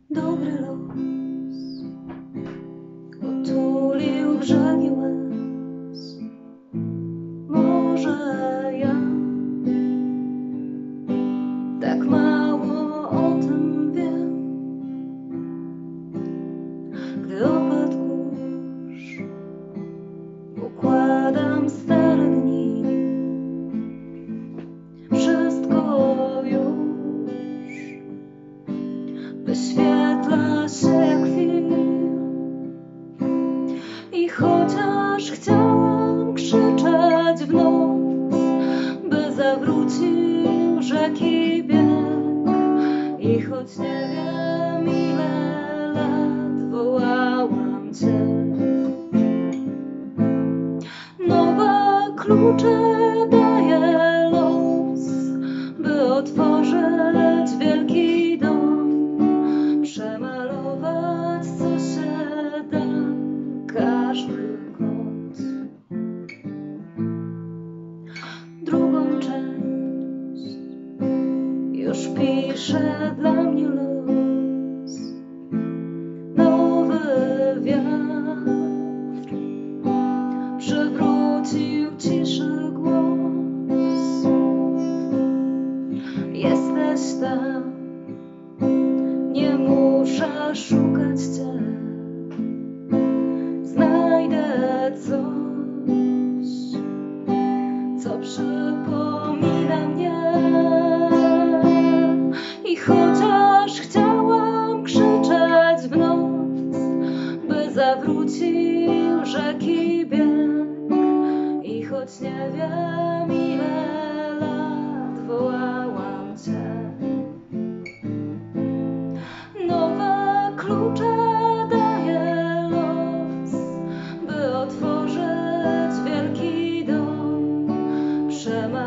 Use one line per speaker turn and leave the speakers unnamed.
Dobry los otulił brzegi łez. Może ja tak mało o tym wiem. Gdy opadł kurz, układam stare dni. Wszystko już wyświetla się jak film. I chociaż chciałam krzyczeć w noc, by zawrócił rzeki bieg, i choć nie wiem ile lat wołałam Cię, nowe klucze daje los, by otworzyć wielki dom, przemalować co się da każdy kąt. Drugą część już pisze dla mnie los. Nowy wiatr przywrócił ciszy głos. Jesteś tam, nie muszę szukać Cię. Znajdę coś, co przypomina mnie. I chociaż chciałam krzyczeć w noc, by zawrócił rzeki bieg, i choć nie wiem ile lat wołałam Cię, nowe klucze daje los, by otworzyć wielki dom, przemalować